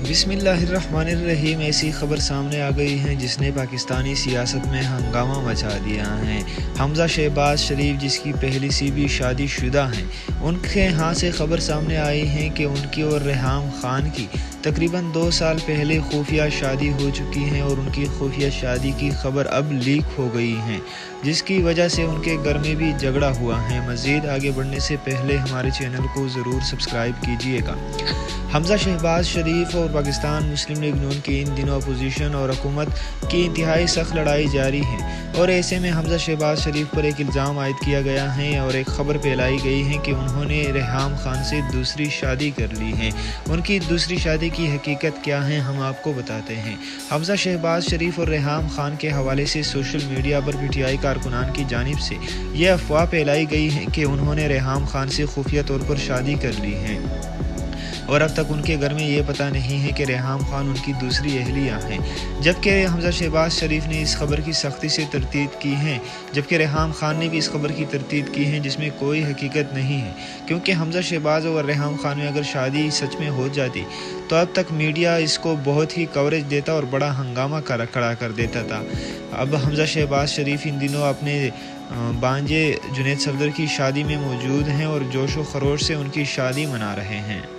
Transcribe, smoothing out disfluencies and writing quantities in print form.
बिस्मिल्लाहिर्रहमानिर्रहीम। ऐसी खबर सामने आ गई है जिसने पाकिस्तानी सियासत में हंगामा मचा दिया है। हमजा शहबाज शरीफ, जिसकी पहली सी भी शादी शुदा हैं, उनके यहाँ से खबर सामने आई है कि उनकी और रेहाम खान की तकरीबन 2 साल पहले खुफिया शादी हो चुकी है और उनकी खुफिया शादी की खबर अब लीक हो गई है, जिसकी वजह से उनके घर में भी झगड़ा हुआ है। मज़ीद आगे बढ़ने से पहले हमारे चैनल को ज़रूर सब्सक्राइब कीजिएगा। हमजा शहबाज शरीफ और पाकिस्तान मुस्लिम लीग नून की इन दिनों अपोजिशन और हुकूमत की इंतहाई सख्त लड़ाई जारी है और ऐसे में हमजा शहबाज शरीफ पर एक इल्ज़ाम आयद किया गया है और एक खबर फैलाई गई है कि उन्होंने रेहाम खान से दूसरी शादी कर ली है। उनकी दूसरी शादी की हकीकत क्या है, हम आपको बताते हैं। हमजा शहबाज शरीफ और रेहाम खान के हवाले से सोशल मीडिया पर पीटीआई कारकुनान की जानिब से यह अफवाह फैलाई गई है कि उन्होंने रेहाम खान से खुफिया तौर पर शादी कर ली है और अब तक उनके घर में ये पता नहीं है कि रेहाम खान उनकी दूसरी अहलिया हैं। जबकि हमजा शहबाज शरीफ ने इस खबर की सख्ती से तरदीद की है, जबकि रेहाम खान ने भी इस खबर की तरदीद की है जिसमें कोई हकीकत नहीं है, क्योंकि हमजा शहबाज और रेहाम खान में अगर शादी सच में हो जाती तो अब तक मीडिया इसको बहुत ही कवरेज देता और बड़ा हंगामा खड़ा कर देता था। अब हमजा शहबाज शरीफ इन दिनों अपने बांजे जुनैद सफदर की शादी में मौजूद हैं और जोश व खरोश से उनकी शादी मना रहे हैं।